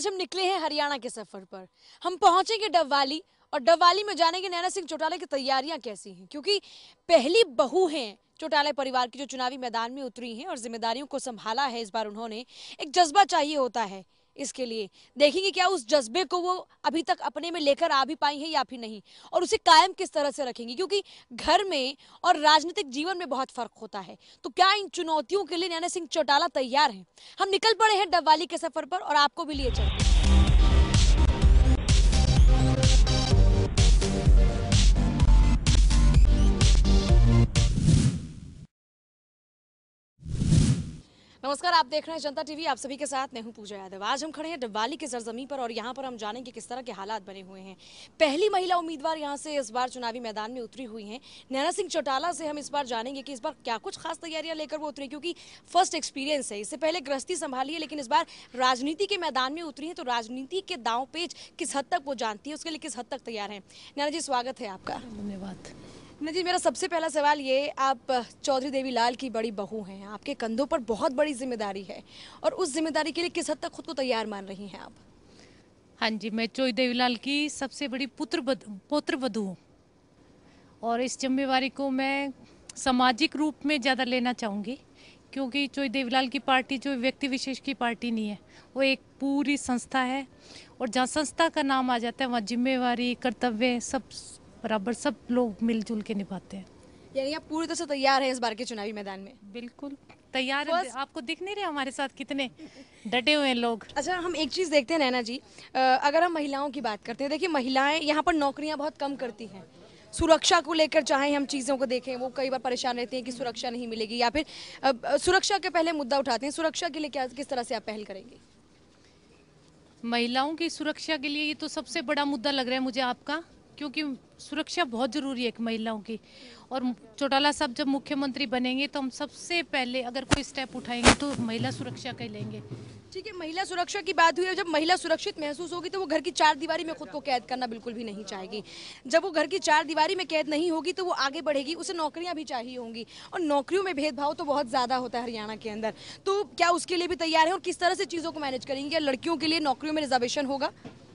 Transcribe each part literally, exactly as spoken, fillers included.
आज हम निकले हैं हरियाणा के सफर पर। हम पहुंचेंगे डबवाली और डबवाली में जानेंगे नैना सिंह चौटाला की तैयारियां कैसी हैं, क्योंकि पहली बहू हैं चौटाला परिवार की जो चुनावी मैदान में उतरी हैं और जिम्मेदारियों को संभाला है इस बार उन्होंने। एक जज्बा चाहिए होता है इसके लिए। देखेंगे क्या उस जज्बे को वो अभी तक अपने में लेकर आ भी पाई हैं या फिर नहीं, और उसे कायम किस तरह से रखेंगी, क्योंकि घर में और राजनीतिक जीवन में बहुत फर्क होता है। तो क्या इन चुनौतियों के लिए नैना सिंह चौटाला तैयार हैं? हम निकल पड़े हैं डबवाली के सफर पर और आपको भी लिए चलते हैं। नमस्कार, आप देख रहे हैं जनता टीवी। आप सभी के साथ मैं हूं पूजा यादव। आज हम खड़े हैं डबवाली की सरजमीन पर और यहां पर हम जानेंगे किस तरह के हालात बने हुए हैं। पहली महिला उम्मीदवार यहां से इस बार चुनावी मैदान में उतरी हुई हैं। नैना सिंह चौटाला से हम इस बार जानेंगे कि इस बार क्या कुछ खास तैयारियां लेकर वो उतरी, क्योंकि फर्स्ट एक्सपीरियंस है। इससे पहले गृहस्थी संभाली है, लेकिन इस बार राजनीति के मैदान में उतरी है, तो राजनीति के दांव पेच किस हद तक वो जानती है, उसके लिए किस हद तक तैयार है। नैना जी, स्वागत है आपका। धन्यवाद। नैना जी, मेरा सबसे पहला सवाल ये, आप चौधरी देवीलाल की बड़ी बहू हैं, आपके कंधों पर बहुत बड़ी जिम्मेदारी है और उस जिम्मेदारी के लिए किस हद तक खुद को तैयार मान रही हैं आप? हाँ जी, मैं चौधरी देवीलाल की सबसे बड़ी पुत्र पुत्र वधू हूँ और इस जिम्मेवारी को मैं सामाजिक रूप में ज़्यादा लेना चाहूँगी, क्योंकि चौधरी देवीलाल की पार्टी जो व्यक्ति विशेष की पार्टी नहीं है, वो एक पूरी संस्था है और जहाँ संस्था का नाम आ जाता है वहाँ जिम्मेवारी, कर्तव्य सब बराबर सब लोग मिलजुल के निभाते हैं। यानी आप पूरी तरह से तैयार हैं इस बार के चुनावी मैदान में? बिल्कुल तैयार है। आपको दिख नहीं रहे हमारे साथ कितने डटे हुए हैं लोग। अच्छा, हम एक चीज़ देखते हैं नैना जी, अगर हम महिलाओं की बात करते हैं, देखिए महिलाएं यहाँ पर नौकरियाँ बहुत कम करती हैं। सुरक्षा को लेकर चाहे हम चीज़ों को देखें, वो कई बार परेशान रहती हैं कि सुरक्षा नहीं मिलेगी, या फिर सुरक्षा के पहले मुद्दा उठाते हैं। सुरक्षा के लिए क्या किस तरह से आप पहल करेंगे? महिलाओं की सुरक्षा के लिए ये तो सबसे बड़ा मुद्दा लग रहा है मुझे आपका, क्योंकि सुरक्षा बहुत ज़रूरी है एक महिलाओं की। और चौटाला साहब जब मुख्यमंत्री बनेंगे तो हम सबसे पहले अगर कोई स्टेप उठाएंगे तो महिला सुरक्षा का लेंगे। ठीक है, महिला सुरक्षा की बात हुई है। जब महिला सुरक्षित महसूस होगी तो वो घर की चार दीवारी में खुद को कैद करना बिल्कुल भी नहीं चाहेगी। जब वो घर की चार दीवारी में कैद नहीं होगी तो वो आगे बढ़ेगी, उसे नौकरियां भी चाहिए होंगी, और नौकरियों में भेदभाव तो बहुत ज़्यादा होता है हरियाणा के अंदर। तो क्या उसके लिए भी तैयार है और किस तरह से चीज़ों को मैनेज करेंगे? क्या लड़कियों के लिए नौकरियों में रिजर्वेशन होगा?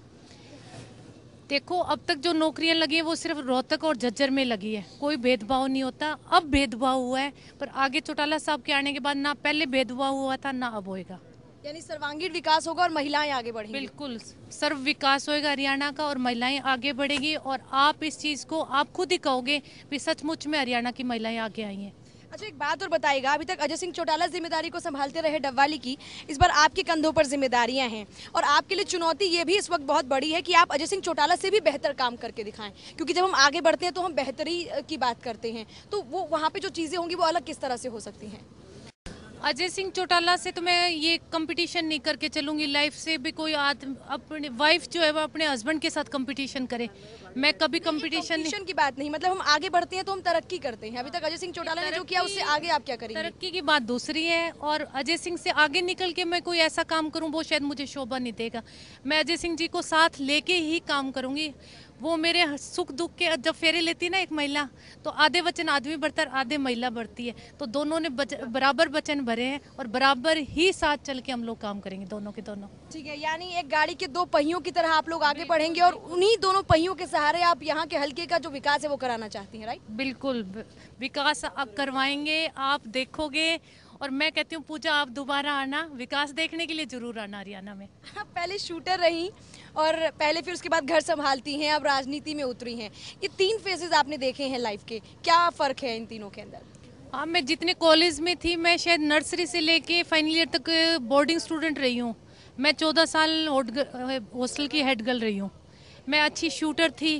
देखो, अब तक जो नौकरियां लगी है वो सिर्फ रोहतक और झज्जर में लगी है, कोई भेदभाव नहीं होता। अब भेदभाव हुआ है, पर आगे चौटाला साहब के आने के बाद ना पहले भेदभाव हुआ था ना अब होएगा। यानी सर्वांगीण विकास होगा और महिलाएं आगे बढ़ेंगी। बिल्कुल सर्व विकास होएगा हरियाणा का और महिलाएं आगे बढ़ेगी। और आप इस चीज को आप खुद ही कहोगे कि सचमुच में हरियाणा की महिलाएं आगे आई हैं। अच्छा, एक बात और बताइएगा, अभी तक अजय सिंह चौटाला जिम्मेदारी को संभालते रहे डबवाली की, इस बार आपके कंधों पर जिम्मेदारियां हैं और आपके लिए चुनौती ये भी इस वक्त बहुत बड़ी है कि आप अजय सिंह चौटाला से भी बेहतर काम करके दिखाएं, क्योंकि जब हम आगे बढ़ते हैं तो हम बेहतरी की बात करते हैं, तो वो वहाँ पे जो चीज़ें होंगी वो अलग किस तरह से हो सकती हैं? अजय सिंह चौटाला से तो मैं ये कंपटीशन नहीं करके चलूंगी। लाइफ से भी कोई आदमी अपने वाइफ जो है वो अपने हस्बैंड के साथ कंपटीशन करे, मैं कभी कंपटीशन की बात नहीं, मतलब हम आगे बढ़ते हैं तो हम तरक्की करते हैं। अभी तक अजय सिंह चौटाला ने जो किया उससे आगे आप क्या करेंगे? तरक्की की बात दूसरी है, और अजय सिंह से आगे निकल के मैं कोई ऐसा काम करूं वो शायद मुझे शोभा नहीं देगा। मैं अजय सिंह जी को साथ लेके ही काम करूंगी। वो मेरे सुख दुख के जब फेरे लेती है ना एक महिला, तो आधे वचन आदमी बढ़ता है, आधे महिला बढ़ती है, तो दोनों ने बराबर वचन भरे हैं और बराबर ही साथ चल के हम लोग काम करेंगे, दोनों के दोनों। ठीक है, यानी एक गाड़ी के दो पहियों की तरह आप लोग आगे बढ़ेंगे और उन्हीं दोनों पहियों के सहारे आप यहाँ के हल्के का जो विकास है वो कराना चाहती हैं, राइट? बिल्कुल, विकास आप करवाएंगे, आप देखोगे। और मैं कहती हूँ पूजा, आप दोबारा आना, विकास देखने के लिए जरूर आना हरियाणा में। आप पहले शूटर रही और पहले फिर उसके बाद घर संभालती हैं, अब राजनीति में उतरी हैं। ये तीन फेजेस आपने देखे हैं लाइफ के, क्या फर्क है इन तीनों के अंदर? हाँ, मैं जितने कॉलेज में थी, मैं शायद नर्सरी से लेके फाइनल ईयर तक बोर्डिंग स्टूडेंट रही हूँ। मैं चौदह साल हॉस्टल की हेड गर्ल रही हूँ। मैं अच्छी शूटर थी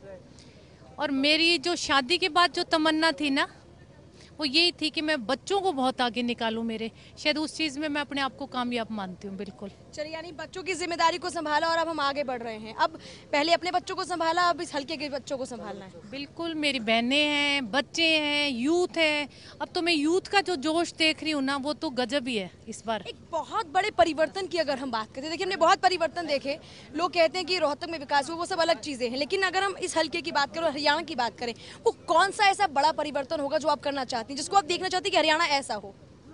और मेरी जो शादी के बाद जो तमन्ना थी ना, वो यही थी कि मैं बच्चों को बहुत आगे निकालूं मेरे। शायद उस चीज़ में मैं अपने आप को कामयाब मानती हूँ। बिल्कुल। चलिए, यानी बच्चों की जिम्मेदारी को संभाला और अब हम आगे बढ़ रहे हैं। अब पहले अपने बच्चों को संभाला, अब इस हल्के के बच्चों को संभालना है। बिल्कुल, मेरी बहनें हैं, बच्चे हैं, यूथ है। अब तो मैं यूथ का जो जोश देख रही हूँ ना, वो तो गजब ही है इस बार। एक बहुत बड़े परिवर्तन की अगर हम बात करें, देखिए हमने बहुत परिवर्तन देखे। लोग कहते हैं कि रोहतक में विकास हुआ, वो सब अलग चीजें हैं, लेकिन अगर हम इस हल्के की बात करें और हरियाणा की बात करें, वो कौन सा ऐसा बड़ा परिवर्तन होगा जो आप करना चाहती हैं, जिसको आप देखना चाहती हैं कि हरियाणा ऐसा हो?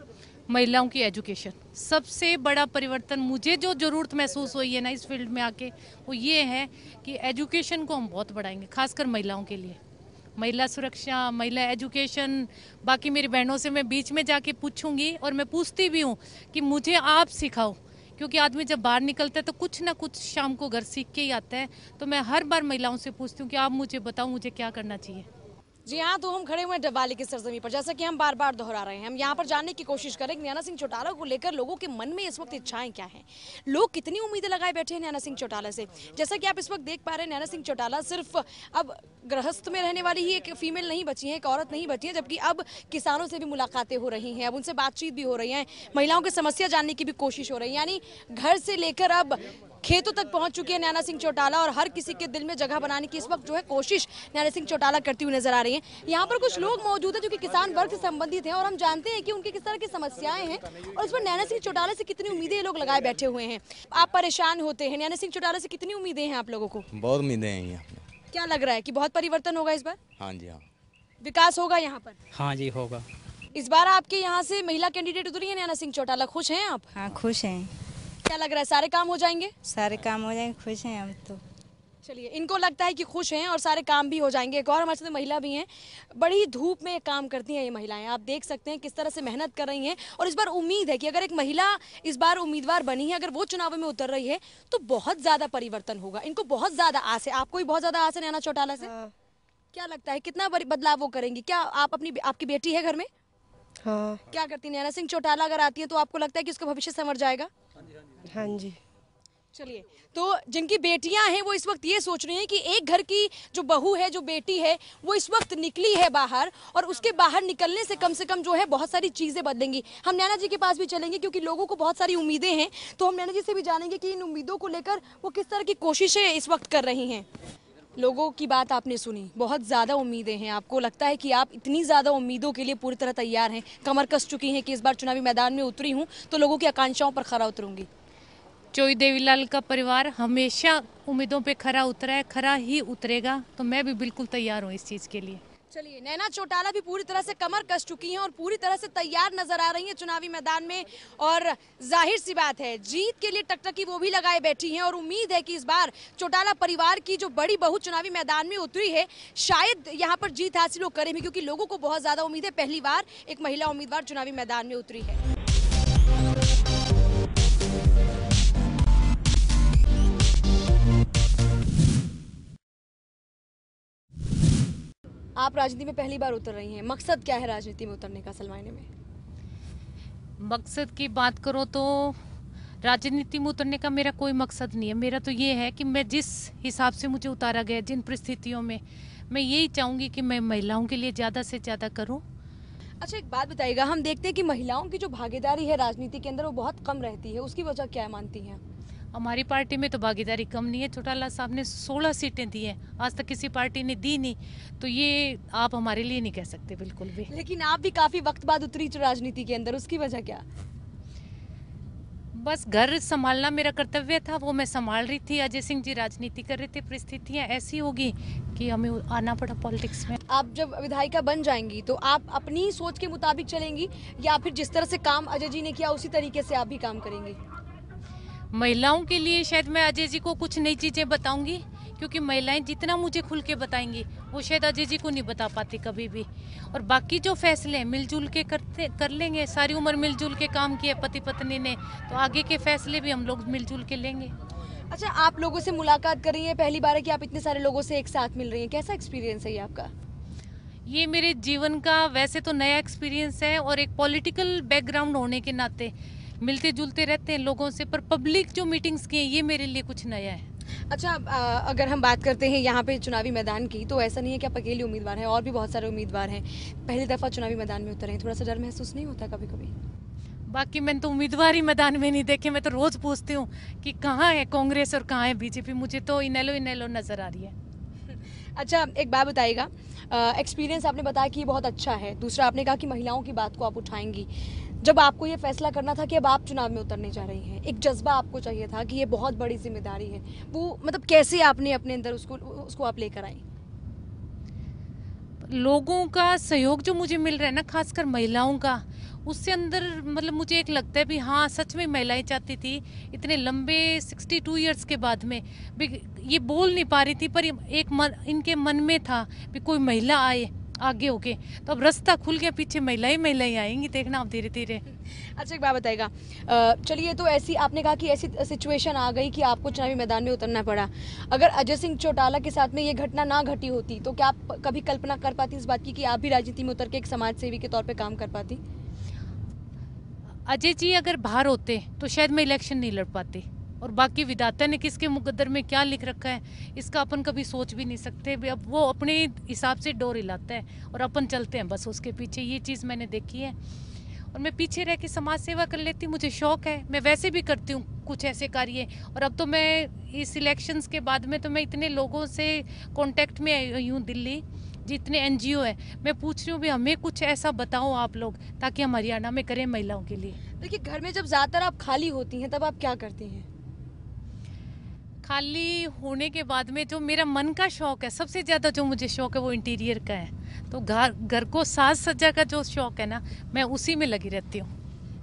महिलाओं की एजुकेशन। सबसे बड़ा परिवर्तन मुझे जो ज़रूरत महसूस हुई है ना इस फील्ड में आके, वो ये है कि एजुकेशन को हम बहुत बढ़ाएंगे, खासकर महिलाओं के लिए। महिला सुरक्षा, महिला एजुकेशन। बाकी मेरी बहनों से मैं बीच में जाके पूछूंगी, और मैं पूछती भी हूँ कि मुझे आप सिखाओ, क्योंकि आदमी जब बाहर निकलता है तो कुछ ना कुछ शाम को घर सीख के ही आता है। तो मैं हर बार महिलाओं से पूछती हूँ कि आप मुझे बताओ मुझे क्या करना चाहिए। जी हाँ, तो हम खड़े हुए हैं डबवाली की सरजमी पर। जैसा कि हम बार बार दोहरा रहे हैं, हम यहाँ पर जानने की कोशिश करें कि नैना सिंह चौटाला को लेकर लोगों के मन में इस वक्त इच्छाएं क्या हैं। लोग कितनी उम्मीदें लगाए बैठे हैं नैना सिंह चौटाला से। जैसा कि आप इस वक्त देख पा रहे हैं, नैना सिंह चौटाला सिर्फ अब गृहस्थ में रहने वाली ही एक फीमेल नहीं बची है, एक औरत नहीं बची है, जबकि अब किसानों से भी मुलाकातें हो रही हैं, अब उनसे बातचीत भी हो रही है, महिलाओं की समस्या जानने की भी कोशिश हो रही है। यानी घर से लेकर अब खेतों तक पहुंच चुकी है नैना सिंह चौटाला, और हर किसी के दिल में जगह बनाने की इस वक्त जो है कोशिश नैना सिंह चौटाला करती हुई नजर आ रही है। यहाँ पर कुछ लोग मौजूद हैं जो कि किसान वर्ग से संबंधित हैं, और हम जानते हैं कि उनकी किस तरह की समस्याएं हैं और उस पर नैना सिंह चौटाला से कितनी उम्मीदें ये लोग लगाए बैठे हुए हैं। आप परेशान होते हैं, नैना सिंह चौटाला से कितनी उम्मीदें हैं आप लोगों को? बहुत उम्मीदें हैं यहाँ पे। क्या लग रहा है कि बहुत परिवर्तन होगा इस बार? हाँ जी, हाँ। विकास होगा यहाँ पर? हाँ जी होगा। इस बार आपके यहाँ से महिला कैंडिडेट उतरी है नैना सिंह चौटाला, खुश हैं आप? हाँ खुश हैं। क्या लग रहा है, सारे काम हो जाएंगे? सारे काम हो जाएंगे, खुश हैं हम तो। चलिए, इनको लगता है कि खुश हैं और सारे काम भी हो जाएंगे। एक और हमारे साथ महिला भी हैं, बड़ी धूप में काम करती हैं ये महिलाएं। आप देख सकते हैं किस तरह से मेहनत कर रही हैं, और इस बार उम्मीद है कि अगर एक महिला इस बार उम्मीदवार बनी है, अगर वो चुनाव में उतर रही है तो बहुत ज्यादा परिवर्तन होगा। इनको बहुत ज्यादा आस है। आपको भी बहुत ज्यादा आस है नैना चौटाला से? हाँ। क्या लगता है कितना बदलाव वो करेंगी? क्या आप अपनी आपकी बेटी है घर में? हाँ। क्या करती है नैना सिंह चौटाला? अगर आती है तो आपको लगता है कि उसका भविष्य संवर जाएगा? हाँ जी। चलिए, तो जिनकी बेटियां हैं वो इस वक्त ये सोच रही हैं कि एक घर की जो बहू है, जो बेटी है, वो इस वक्त निकली है बाहर, और उसके बाहर निकलने से कम से कम जो है बहुत सारी चीज़ें बदलेंगी। हम नैना जी के पास भी चलेंगे क्योंकि लोगों को बहुत सारी उम्मीदें हैं, तो हम नैना जी से भी जानेंगे कि इन उम्मीदों को लेकर वो किस तरह की कोशिशें इस वक्त कर रही हैं। लोगों की बात आपने सुनी, बहुत ज़्यादा उम्मीदें हैं। आपको लगता है कि आप इतनी ज़्यादा उम्मीदों के लिए पूरी तरह तैयार हैं, कमर कस चुकी हैं कि इस बार चुनावी मैदान में उतरी हूँ तो लोगों की आकांक्षाओं पर खरा उतरूंगी? चोई देवीलाल का परिवार हमेशा उम्मीदों पे खरा उतरा है, खरा ही उतरेगा, तो मैं भी बिल्कुल तैयार हूँ इस चीज़ के लिए। चलिए, नैना चौटाला भी पूरी तरह से कमर कस चुकी हैं और पूरी तरह से तैयार नजर आ रही हैं चुनावी मैदान में, और जाहिर सी बात है जीत के लिए टकटकी वो भी लगाए बैठी हैं, और उम्मीद है कि इस बार चौटाला परिवार की जो बड़ी बहू चुनावी मैदान में उतरी है शायद यहाँ पर जीत हासिल वो करें भी, क्योंकि लोगों को बहुत ज्यादा उम्मीद है। पहली बार एक महिला उम्मीदवार चुनावी मैदान में उतरी है। आप राजनीति में पहली बार उतर रही हैं, मकसद क्या है राजनीति में उतरने का असल मायने में? मकसद की बात करो तो राजनीति में उतरने का मेरा कोई मकसद नहीं है। मेरा तो ये है कि मैं जिस हिसाब से मुझे उतारा गया, जिन परिस्थितियों में, मैं यही चाहूँगी कि मैं महिलाओं के लिए ज़्यादा से ज़्यादा करूँ। अच्छा, एक बात बताइएगा, हम देखते हैं कि महिलाओं की जो भागीदारी है राजनीति के अंदर वो बहुत कम रहती है, उसकी वजह क्या मानती हैं? हमारी पार्टी में तो भागीदारी कम नहीं है। चौटाला साहब ने सोलह सीटें दी हैं, आज तक किसी पार्टी ने दी नहीं, तो ये आप हमारे लिए नहीं कह सकते बिल्कुल भी। लेकिन आप भी काफी वक्त बाद उतरी राजनीति के अंदर, उसकी वजह क्या? बस घर संभालना मेरा कर्तव्य था, वो मैं संभाल रही थी। अजय सिंह जी राजनीति कर रहे थे, परिस्थितियां ऐसी होगी कि हमें आना पड़ा पॉलिटिक्स में। आप जब विधायिका बन जाएंगी तो आप अपनी सोच के मुताबिक चलेंगी, या फिर जिस तरह से काम अजय जी ने किया उसी तरीके से आप भी काम करेंगी? महिलाओं के लिए शायद मैं अजय जी को कुछ नई चीज़ें बताऊंगी, क्योंकि महिलाएं जितना मुझे खुल के बताएंगी वो शायद अजय जी को नहीं बता पाती कभी भी। और बाकी जो फैसले हैं मिलजुल के करते कर लेंगे। सारी उम्र मिलजुल के काम किया पति पत्नी ने, तो आगे के फैसले भी हम लोग मिलजुल के लेंगे। अच्छा, आप लोगों से मुलाकात कर रही हैं, पहली बार है कि आप इतने सारे लोगों से एक साथ मिल रही हैं, कैसा एक्सपीरियंस है ये आपका? ये मेरे जीवन का वैसे तो नया एक्सपीरियंस है, और एक पॉलिटिकल बैकग्राउंड होने के नाते मिलते जुलते रहते हैं लोगों से, पर पब्लिक जो मीटिंग्स की हैं ये मेरे लिए कुछ नया है। अच्छा, अगर हम बात करते हैं यहाँ पे चुनावी मैदान की, तो ऐसा नहीं है कि आप अकेले उम्मीदवार हैं, और भी बहुत सारे उम्मीदवार हैं। पहली दफ़ा चुनावी मैदान में उतरे हैं, थोड़ा सा डर महसूस नहीं होता कभी कभी? बाकी मैंने तो उम्मीदवार ही मैदान में नहीं देखे। मैं तो रोज़ पूछती हूँ कि कहाँ है कांग्रेस और कहाँ है बीजेपी, मुझे तो इनेलो इनेलो नज़र आ रही है। अच्छा, एक बात बताइएगा, एक्सपीरियंस आपने बताया कि ये बहुत अच्छा है, दूसरा आपने कहा कि महिलाओं की बात को आप उठाएंगी। जब आपको ये फैसला करना था कि अब आप चुनाव में उतरने जा रही हैं, एक जज्बा आपको चाहिए था कि ये बहुत बड़ी जिम्मेदारी है, वो मतलब कैसे आपने अपने अंदर उसको उसको आप लेकर आई? लोगों का सहयोग जो मुझे मिल रहा है ना, खासकर महिलाओं का, उससे अंदर मतलब मुझे एक लगता है भी हाँ सच में महिलाएं चाहती थी इतने लंबे सिक्सटी टू इयर्स के बाद में भी, ये बोल नहीं पा रही थी पर एक मन, इनके मन में था भी कोई महिला आए आगे होके, तो अब रास्ता खुल गया, पीछे महिलाएं महिलाएं आएंगी, देखना आप धीरे धीरे। अच्छा एक बात बताइएगा, अ, चलिए तो ऐसी आपने कहा कि ऐसी सिचुएशन आ गई कि आपको चुनावी मैदान में उतरना पड़ा। अगर अजय सिंह चौटाला के साथ में ये घटना ना घटी होती तो क्या आप कभी कल्पना कर पाती इस बात की कि आप भी राजनीति में उतर के एक समाज सेवी के तौर पे काम कर पाती? अजय जी अगर बाहर होते तो शायद मैं इलेक्शन नहीं लड़ पाती, और बाकी विधाता ने किसके मुकद्दर में क्या लिख रखा है इसका अपन कभी सोच भी नहीं सकते। अब वो अपने हिसाब से डोर हिलाता है और अपन चलते हैं बस उसके पीछे, ये चीज़ मैंने देखी है। और मैं पीछे रह के समाज सेवा कर लेती हूँ, मुझे शौक है, मैं वैसे भी करती हूँ कुछ ऐसे कार्य। और अब तो मैं इस इलेक्शंस के बाद में तो मैं इतने लोगों से कांटेक्ट में आई हूँ दिल्ली, जितने एनजीओ है, मैं पूछ रही हूँ भी हमें कुछ ऐसा बताओ आप लोग ताकि हम हरियाणा में करें महिलाओं के लिए। देखिए घर में जब ज़्यादातर आप खाली होती हैं तब आप क्या करती हैं? खाली होने के बाद में जो मेरा मन का शौक है, सबसे ज़्यादा जो मुझे शौक है वो इंटीरियर का है, तो घर घर को साज सज्जा का जो शौक है ना, मैं उसी में लगी रहती हूँ।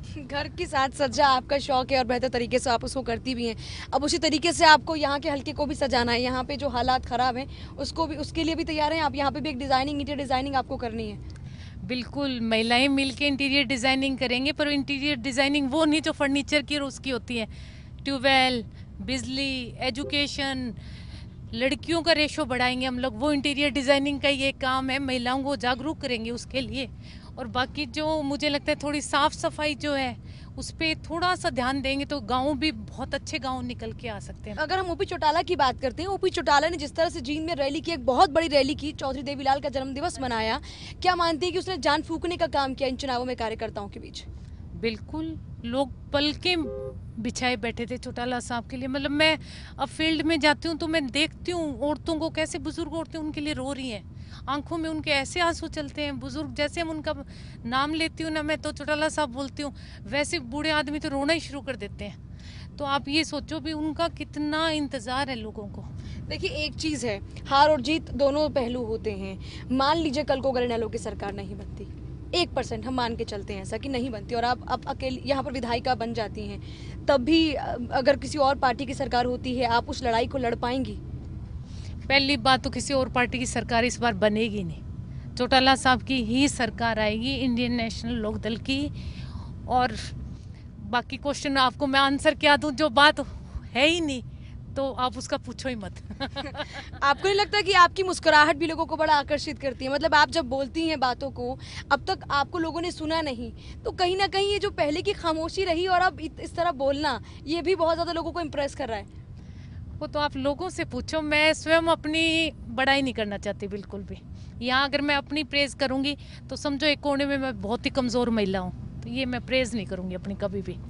घर की साज सज्जा आपका शौक है और बेहतर तरीके से आप उसको करती भी हैं। अब उसी तरीके से आपको यहाँ के हल्के को भी सजाना है, यहाँ पे जो हालात ख़राब हैं उसको भी, उसके लिए भी तैयार हैं आप? यहाँ पे भी एक डिज़ाइनिंग, इंटीरियर डिज़ाइनिंग आपको करनी है? बिल्कुल, महिलाएं मिलके इंटीरियर डिज़ाइनिंग करेंगे, पर इंटीरियर डिज़ाइनिंग वो नहीं जो फर्नीचर की और उसकी होती है। ट्यूबवेल, बिजली, एजुकेशन, लड़कियों का रेशो बढ़ाएंगे हम लोग, वो इंटीरियर डिज़ाइनिंग का ये काम है, महिलाओं को जागरूक करेंगे उसके लिए। और बाकी जो मुझे लगता है थोड़ी साफ सफाई जो है उस पर थोड़ा सा ध्यान देंगे तो गाँव भी बहुत अच्छे गाँव निकल के आ सकते हैं। अगर हम ओपी चौटाला की बात करते हैं, ओपी चौटाला ने जिस तरह से जींद में रैली की, एक बहुत बड़ी रैली की, चौधरी देवीलाल का जन्मदिवस मनाया, क्या मानते हैं कि उसने जान फूकने का काम किया इन चुनावों में कार्यकर्ताओं के बीच? बिल्कुल, लोग पल के बिछाए बैठे थे चौटाला साहब के लिए। मतलब मैं अब फील्ड में जाती हूँ तो मैं देखती हूँ औरतों को, कैसे बुजुर्ग औरतें उनके लिए रो रही हैं, आंखों में उनके ऐसे आंसू चलते हैं। बुजुर्ग जैसे हम उनका नाम लेती हूँ ना, मैं तो चौटाला साहब बोलती हूँ, वैसे बूढ़े आदमी तो रोना ही शुरू कर देते हैं। तो आप ये सोचो भी उनका कितना इंतजार है लोगों को। देखिए एक चीज़ है, हार और जीत दोनों पहलू होते हैं। मान लीजिए कल को अगर इनेलो की सरकार नहीं बनती, एक परसेंट हम मान के चलते हैं ऐसा कि नहीं बनती, और आप अब अकेले यहाँ पर विधायिका बन जाती हैं, तब भी अगर किसी और पार्टी की सरकार होती है, आप उस लड़ाई को लड़ पाएंगी? पहली बात तो किसी और पार्टी की सरकार इस बार बनेगी नहीं, चौटाला साहब की ही सरकार आएगी, इंडियन नेशनल लोकदल की। और बाकी क्वेश्चन आपको मैं आंसर क्या दूं, जो बात है ही नहीं तो आप उसका पूछो ही मत। आपको नहीं लगता कि आपकी मुस्कुराहट भी लोगों को बड़ा आकर्षित करती है? मतलब आप जब बोलती हैं बातों को, अब तक आपको लोगों ने सुना नहीं, तो कहीं ना कहीं ये जो पहले की खामोशी रही और अब इस तरह बोलना, ये भी बहुत ज़्यादा लोगों को इम्प्रेस कर रहा है। वो तो आप लोगों से पूछो, मैं स्वयं अपनी बड़ाई नहीं करना चाहती बिल्कुल भी। यहाँ अगर मैं अपनी प्रेज करूँगी तो समझो एक कोने में मैं बहुत ही कमज़ोर महिला हूँ, तो ये मैं प्रेज नहीं करूँगी अपनी कभी भी।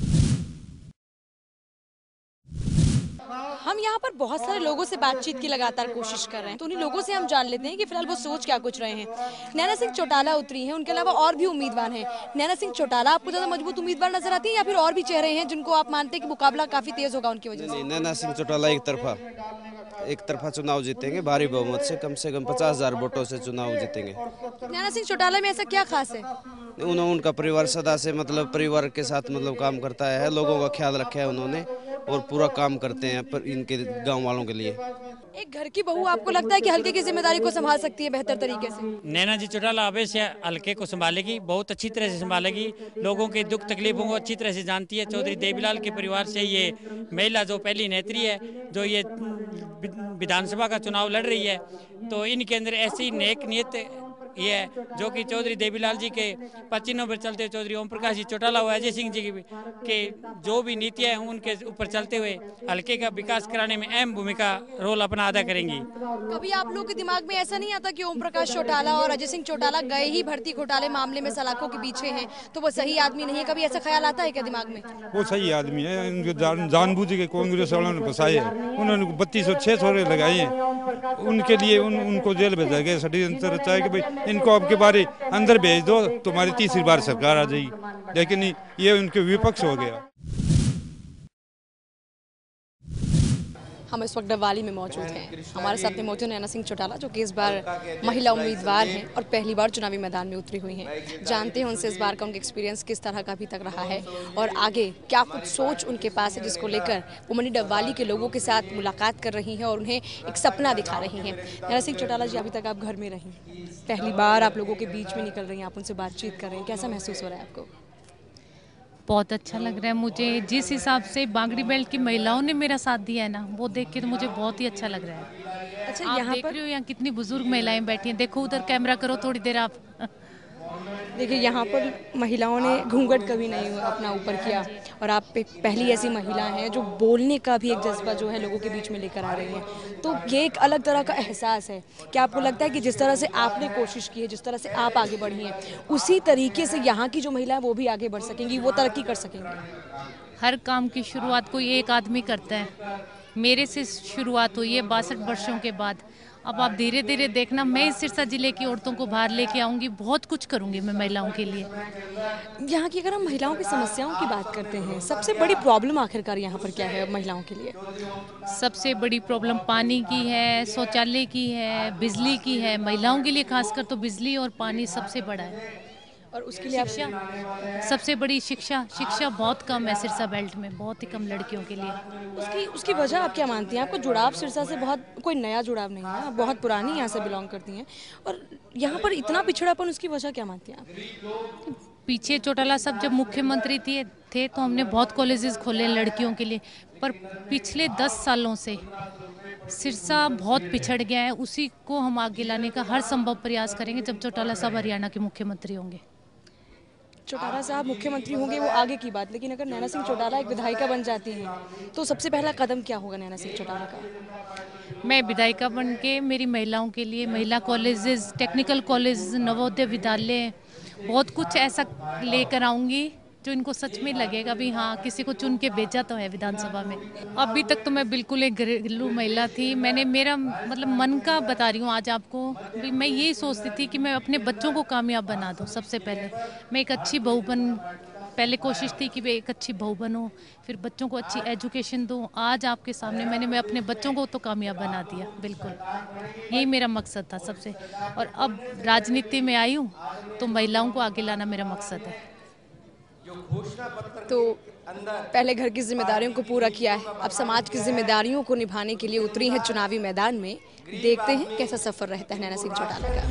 हम यहाँ पर बहुत सारे लोगों से बातचीत की लगातार कोशिश कर रहे हैं, तो उन्हीं लोगों से हम जान लेते हैं कि फिलहाल वो सोच क्या कुछ रहे हैं। नैना सिंह चौटाला उतरी हैं, उनके अलावा और भी उम्मीदवार हैं। नैना सिंह चौटाला आपको ज़्यादा मजबूत उम्मीदवार नजर आती है या फिर और भी चेहरे हैं जिनको आप मानते हैं कि मुकाबला काफी तेज होगा उनकी वजह से? नहीं, नैना सिंह चौटाला एक तरफा एक तरफा चुनाव जीतेंगे, भारी बहुमत से, कम से कम पचास हजार वोटों से चुनाव जीतेंगे। नैना सिंह चौटाला में ऐसा क्या खास है? उन्होंने उनका परिवार सदा से मतलब परिवार के साथ मतलब काम करता है, लोगों का ख्याल रखा है उन्होंने और पूरा काम करते हैं पर इनके गांव वालों के लिए। एक घर की बहू आपको लगता है कि हल्के की जिम्मेदारी को संभाल सकती है बेहतर तरीके से? नैना जी चौटाला अवश्य हल्के को संभालेगी, बहुत अच्छी तरह से संभालेगी, लोगों के दुख तकलीफों को अच्छी तरह से जानती है। चौधरी देवीलाल के परिवार से ये महिला जो पहली नेत्री है जो ये विधानसभा का चुनाव लड़ रही है, तो इनके अंदर ऐसी नेक नियत ये है जो कि चौधरी देवीलाल जी के पचिनों पर चलते हुए चौधरी ओम प्रकाश जी चौटाला हुआ, अजय सिंह जी की के जो भी नीतियां हैं उनके ऊपर चलते हुए हल्के का विकास कराने में अहम भूमिका रोल अपना अदा करेंगी। कभी आप लोगों के दिमाग में ऐसा नहीं आता कि ओम प्रकाश चौटाला और अजय सिंह चौटाला गए ही भर्ती घोटाले मामले में सलाखों के पीछे हैं, तो वो सही आदमी नहीं है? कभी ऐसा ख्याल आता है क्या दिमाग में? वो सही आदमी है, उनके जान जानबूझ के कांग्रेस वालों ने फंसाए हैं, उन्होंने बत्तीस सौ छह सौ लगाए हैं, उनके लिए उन, उनको जेल भेजा गया, षड्यंत्र रचा है कि भाई इनको अब के बारे अंदर भेज दो, तुम्हारी तीसरी बार सरकार आ जाएगी, लेकिन ये उनके विपक्ष हो गया। हम इस वक्त डबवाली में मौजूद हैं। हमारे साथ में मौजूद नैना सिंह चौटाला, जो कि इस बार महिला उम्मीदवार हैं और पहली बार चुनावी मैदान में उतरी हुई हैं। जानते हैं उनसे इस बार का उनका एक्सपीरियंस किस तरह का अभी तक रहा है और आगे क्या कुछ सोच उनके पास है, जिसको लेकर वो मनी डबवाली के लोगों के साथ मुलाकात कर रही हैं और उन्हें एक सपना दिखा रही हैं। नैना सिंह चौटाला जी, अभी तक आप घर में रही, पहली बार आप लोगों के बीच में निकल रही हैं, आप उनसे बातचीत कर रही हैं, कैसा महसूस हो रहा है आपको? बहुत अच्छा लग रहा है मुझे। जिस हिसाब से बागड़ी बेल्ट की महिलाओं ने मेरा साथ दिया है ना, वो देख के तो मुझे बहुत ही अच्छा लग रहा है। अच्छा, आप यहाँ देख पर रहे हो यहाँ कितनी बुजुर्ग महिलाएं बैठी हैं। देखो उधर कैमरा करो थोड़ी देर आप। देखिए, यहाँ पर महिलाओं ने घूंघट कभी नहीं अपना ऊपर किया और आप पे पहली ऐसी महिला हैं जो बोलने का भी एक जज्बा जो है लोगों के बीच में लेकर आ रही हैं। तो ये एक अलग तरह का एहसास है। क्या आपको लगता है कि जिस तरह से आपने कोशिश की है, जिस तरह से आप आगे बढ़ी हैं, उसी तरीके से यहाँ की जो महिलाएं वो भी आगे बढ़ सकेंगी, वो तरक्की कर सकेंगी? हर काम की शुरुआत कोई एक आदमी करता है। मेरे से शुरुआत हुई है बासठ वर्षों के बाद। अब आप धीरे धीरे देखना, मैं इस सिरसा जिले की औरतों को बाहर लेके आऊंगी, बहुत कुछ करूंगी मैं महिलाओं के लिए। यहाँ की अगर हम महिलाओं की समस्याओं की बात करते हैं, सबसे बड़ी प्रॉब्लम आखिरकार यहाँ पर क्या है महिलाओं के लिए? सबसे बड़ी प्रॉब्लम पानी की है, शौचालय की है, बिजली की है। महिलाओं के लिए खासकर तो बिजली और पानी सबसे बड़ा है। और उसके लिए आप शिक्षा सबसे बड़ी, शिक्षा शिक्षा बहुत कम है सिरसा बेल्ट में, बहुत ही कम लड़कियों के लिए। उसकी उसकी वजह आप क्या मानती हैं? आपको जुड़ाव सिरसा से बहुत कोई नया जुड़ाव नहीं है, आप बहुत पुरानी यहाँ से बिलोंग करती हैं और यहाँ पर इतना पिछड़ापन, उसकी वजह क्या मानती हैं आप? पीछे चौटाला साहब जब मुख्यमंत्री थे थे तो हमने बहुत कॉलेजेस खोले लड़कियों के लिए, पर पिछले दस सालों से सिरसा बहुत पिछड़ गया है। उसी को हम आगे लाने का हर संभव प्रयास करेंगे जब चौटाला साहब हरियाणा के मुख्यमंत्री होंगे। चौटाला साहब मुख्यमंत्री होंगे वो आगे की बात, लेकिन अगर नैना सिंह चौटाला एक विधायिका बन जाती हैं तो सबसे पहला कदम क्या होगा नैना सिंह चौटाला का? मैं विधायिका बन के मेरी महिलाओं के लिए महिला colleges, technical college, Navodaya Vidyalaya, बहुत कुछ ऐसा लेकर आऊँगी जो इनको सच में लगेगा भी हाँ किसी को चुन के भेजा तो है विधानसभा में। अभी तक तो मैं बिल्कुल एक घरेलू महिला थी। मैंने मेरा मतलब मन का बता रही हूँ आज आपको भी, मैं यही सोचती थी कि मैं अपने बच्चों को कामयाब बना दूँ। सबसे पहले मैं एक अच्छी बहू बन, पहले कोशिश थी कि मैं एक अच्छी बहू बनूँ, फिर बच्चों को अच्छी एजुकेशन दूँ। आज आपके सामने मैंने मैं अपने बच्चों को तो कामयाब बना दिया, बिल्कुल यही मेरा मकसद था सबसे। और अब राजनीति में आई हूँ तो महिलाओं को आगे लाना मेरा मकसद है। तो पहले घर की जिम्मेदारियों को पूरा किया है, अब समाज की जिम्मेदारियों को निभाने के लिए उतरी है चुनावी मैदान में। देखते हैं कैसा सफर रहता है नैना सिंह चौटाला का।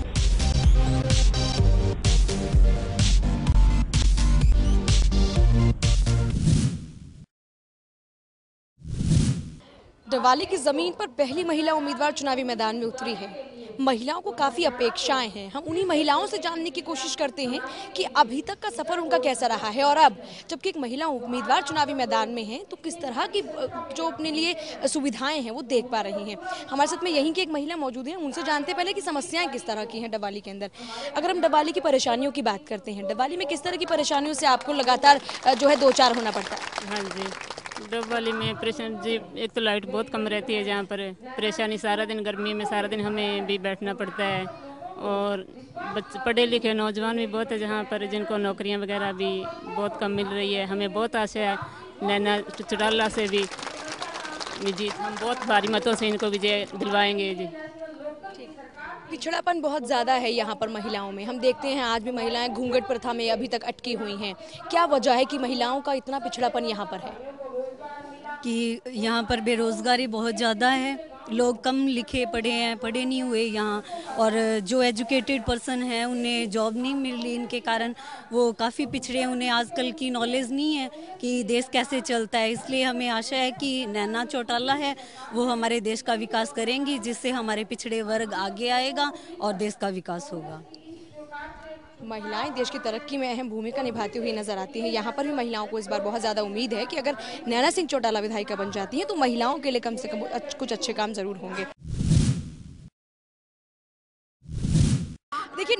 डबवाली की जमीन पर पहली महिला उम्मीदवार चुनावी मैदान में उतरी है। महिलाओं को काफ़ी अपेक्षाएं हैं। हम उन्हीं महिलाओं से जानने की कोशिश करते हैं कि अभी तक का सफ़र उनका कैसा रहा है और अब जबकि एक महिला उम्मीदवार चुनावी मैदान में है तो किस तरह की जो अपने लिए सुविधाएं हैं वो देख पा रही हैं। हमारे साथ में यहीं की एक महिला मौजूद हैं, उनसे जानते पहले कि समस्याएं किस तरह की हैं डबवाली के अंदर। अगर हम डबवाली की परेशानियों की बात करते हैं, डबवाली में किस तरह की परेशानियों से आपको लगातार जो है दो चार होना पड़ता है? हाँ जी, डबवाली में परेशानी जी, एक तो लाइट बहुत कम रहती है जहाँ पर, परेशानी सारा दिन गर्मी में सारा दिन हमें भी बैठना पड़ता है। और बच्चे पढ़े लिखे नौजवान भी बहुत है जहाँ पर, जिनको नौकरियाँ वगैरह भी बहुत कम मिल रही है। हमें बहुत आशा है नैना चौटाला से भी जी, हम बहुत भारी मतों से इनको विजय दिलवाएंगे जी। पिछड़ापन बहुत ज़्यादा है यहाँ पर महिलाओं में। हम देखते हैं आज भी महिलाएं घूंघट प्रथा में अभी तक अटकी हुई हैं। क्या वजह है कि महिलाओं का इतना पिछड़ापन यहाँ पर है? कि यहाँ पर बेरोज़गारी बहुत ज़्यादा है, लोग कम लिखे पढ़े हैं, पढ़े नहीं हुए यहाँ, और जो एजुकेटेड पर्सन हैं उन्हें जॉब नहीं मिली, इनके कारण वो काफ़ी पिछड़े हैं। उन्हें आजकल की नॉलेज नहीं है कि देश कैसे चलता है। इसलिए हमें आशा है कि नैना चौटाला है वो हमारे देश का विकास करेंगी, जिससे हमारे पिछड़े वर्ग आगे आएगा और देश का विकास होगा। महिलाएं देश की तरक्की में अहम भूमिका निभाती हुई नजर आती हैं। यहाँ पर भी महिलाओं को इस बार बहुत ज़्यादा उम्मीद है कि अगर नैना सिंह चौटाला विधायिका बन जाती हैं तो महिलाओं के लिए कम से कम कुछ अच्छे काम जरूर होंगे। देखिए,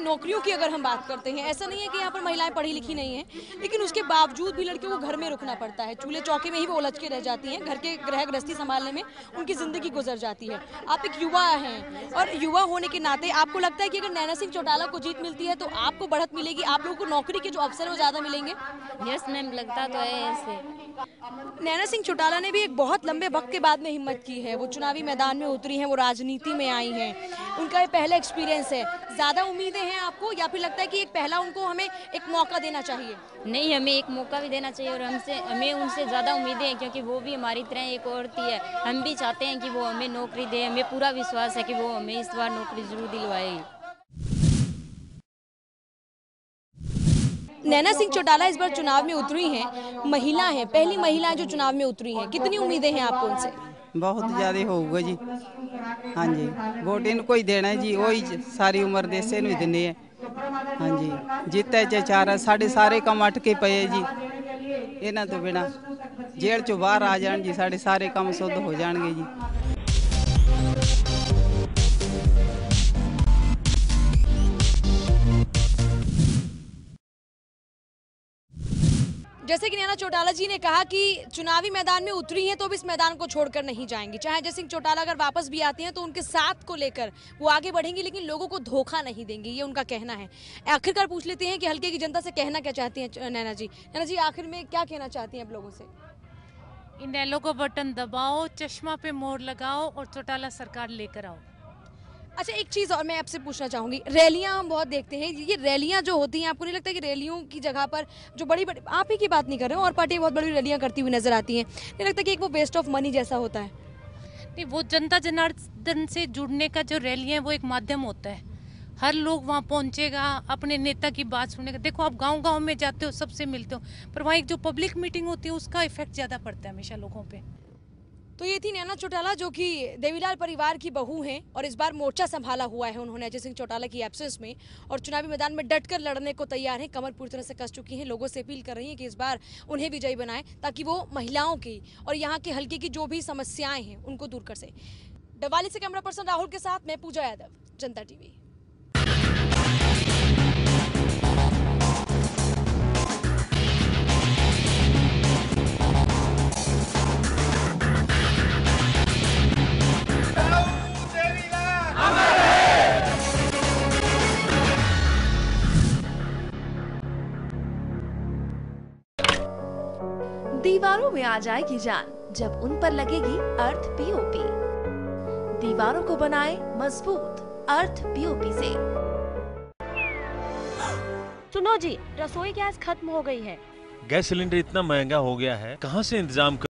नौकरियों की अगर हम बात करते हैं, ऐसा नहीं है कि यहाँ पर महिलाएं पढ़ी लिखी नहीं हैं, लेकिन उसके बावजूद भी लड़कियों को घर में रुकना पड़ता है, चूल्हे चौके में ही वो उलझ के रह जाती हैं, घर के गृह गृहस्थी संभालने में उनकी जिंदगी गुजर जाती है। आप एक युवा हैं और युवा होने के नाते आपको लगता है कि अगर नैना सिंह चौटाला को जीत मिलती है तो आपको बढ़त मिलेगी, आप लोगों को नौकरी के जो अवसर है वो ज्यादा मिलेंगे? यस मैम, लगता तो है ऐसे। नैना सिंह चौटाला ने भी एक बहुत लंबे वक्त के बाद में हिम्मत की है, वो चुनावी मैदान में उतरी हैं, वो राजनीति में आई हैं, उनका ये पहला एक्सपीरियंस है। ज्यादा उम्मीदें हैं आपको या फिर लगता है कि एक पहला उनको हमें एक मौका देना चाहिए? नहीं, हमें एक मौका भी देना चाहिए और हमसे हमें उनसे ज़्यादा उम्मीदें हैं, क्योंकि वो भी हमारी तरह एक औरत ही है। हम भी चाहते हैं कि वो हमें नौकरी दे, हमें पूरा विश्वास है कि वो हमें इस बार नौकरी जरूर दिलवाएगी। नैना सिंह चौटाला इस बार चुनाव में उतरी हैं, महिला हैं, पहली महिला जो चुनाव में उतरी हैं, कितनी उम्मीदें हैं आपको उनसे? बहुत ज़्यादा होगा जी। हाँ जी, वोट इनको ही देना है जी, वही सारी उम्र देसे नूं ही दिंदे है। हाँ जी, जीता च चार साढ़े सारे काम अटके पे जी, इन्हां तो बिना जेल चों बाहर आ जाण जी, साढ़े सारे काम शुद्ध हो जाणगे जी। जैसे कि नैना चौटाला जी ने कहा कि चुनावी मैदान में उतरी हैं तो भी इस मैदान को छोड़कर नहीं जाएंगी, चाहे जय सिंह चौटाला अगर वापस भी आती हैं तो उनके साथ को लेकर वो आगे बढ़ेंगी, लेकिन लोगों को धोखा नहीं देंगी, ये उनका कहना है। आखिरकार पूछ लेते हैं कि हल्के की जनता से कहना क्या चाहती हैं नैना जी। नैना जी, आखिर में क्या कहना चाहती हैं आप लोगों से? इन एलो को बटन दबाओ, चश्मा पे मोहर लगाओ और चौटाला सरकार लेकर आओ। अच्छा, एक चीज़ और मैं आपसे पूछना चाहूँगी, रैलियाँ हम बहुत देखते हैं, ये रैलियाँ जो होती हैं आपको नहीं लगता कि रैलियों की जगह पर जो बड़ी बड़ी, आप ही की बात नहीं कर रहे हो, और पार्टियाँ बहुत बड़ी रैलियाँ करती हुई नजर आती हैं, नहीं लगता कि एक वो वेस्ट ऑफ मनी जैसा होता है? नहीं, वो जनता जनार्दन से जुड़ने का जो रैली है वो एक माध्यम होता है, हर लोग वहाँ पहुँचेगा, अपने नेता की बात सुनेगा। देखो आप गांव गांव में जाते हो, सबसे मिलते हो, पर वहाँ एक जो पब्लिक मीटिंग होती है उसका इफेक्ट ज़्यादा पड़ता है हमेशा लोगों पे। तो ये थी नैना चौटाला जो कि देवीलाल परिवार की बहू हैं और इस बार मोर्चा संभाला हुआ है उन्होंने अजय सिंह चौटाला की एब्सेंस में, और चुनावी मैदान में डटकर लड़ने को तैयार हैं, कमर पूरी तरह से कस चुकी हैं, लोगों से अपील कर रही हैं कि इस बार उन्हें विजयी बनाएं ताकि वो महिलाओं की और यहाँ के हल्के की जो भी समस्याएं हैं उनको दूर कर सकें। डवाली से कैमरा पर्सन राहुल के साथ मैं पूजा यादव, जनता टीवी। दीवारों में आ जाएगी जान जब उन पर लगेगी अर्थ पीओपी। दीवारों को बनाए मजबूत अर्थ पीओपी से। सुनो जी, रसोई गैस खत्म हो गई है। गैस सिलेंडर इतना महंगा हो गया है, कहाँ से इंतजाम कर